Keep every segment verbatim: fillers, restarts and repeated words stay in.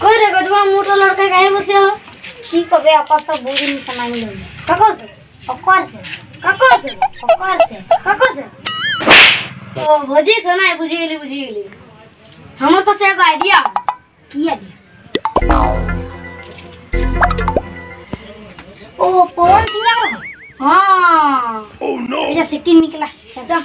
कोई रे गजवा मोटा लड़का काहे बसे हो की कबे आपस तो बोरी में सामान ले काको से ओकर से काको से ओकर से काको से ओ भजी सुनाई बुझी गेली बुझी गेली हमर पास एगो आईडिया की आईडिया ओ पवन सिंह हां ओह नो ये से की निकला चाचा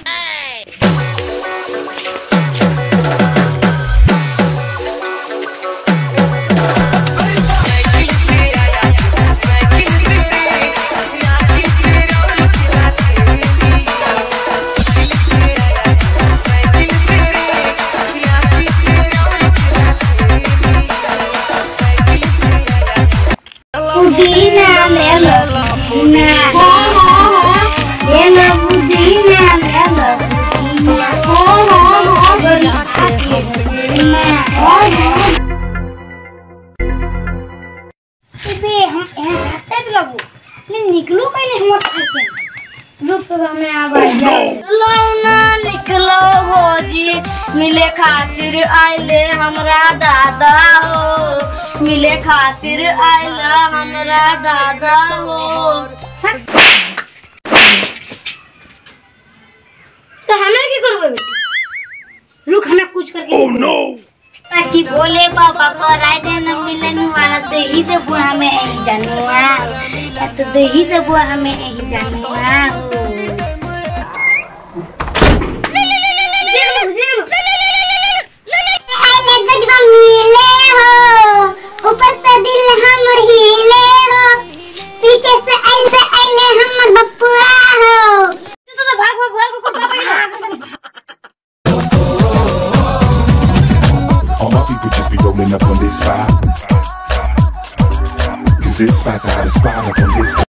pudina lelo pudina ho ho ho lelo pudina lelo pudina ho ho ho pudina ho ho बे हम ए भागते थ लगू ले निकलो पहले हमर खाते रुक तो हमें आ गए लौना निकलो भौजी मिले खातिर आइले हमरा दादा हो मिले खातिर आइला हमरा दादा हो तो हमें की करबे बेटी रुक हमें कुछ करके ओह नो ताकि बोले बाबा को राय देना मिलन वाला तो ही दे बुआ हमें यही जानवा तो दे ही दे बुआ हमें यही जानवा ऊपर से दिल हम हिले हो पीछे से ऐसे ऐले हम बपुआ हो तो तो भाग भाग भाग को पापा all my people just be rolling up on this spot cause this spot's how to spot up on this